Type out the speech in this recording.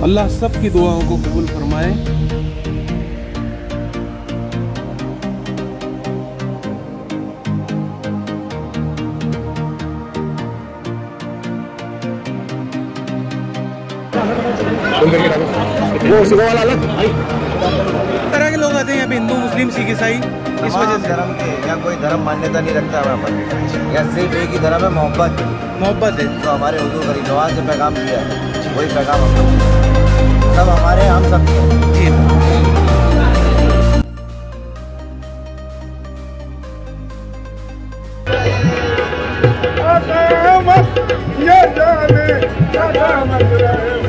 अल्लाह सबकी दुआओं को कबूल फरमाए। तरह के लोग आते हैं यहाँ पे, हिंदू मुस्लिम सिख ईसाई, इस वजह से धर्म के या कोई धर्म मान्यता नहीं रखता है वहाँ पर। या सिर्फ एक ही धर्म है, मोहब्बत है। तो हमारे हुजूर गरीब नवाज ने पैगाम दिया है, वही पैगाम हम लोग सब हमारे, हम सब ये जाने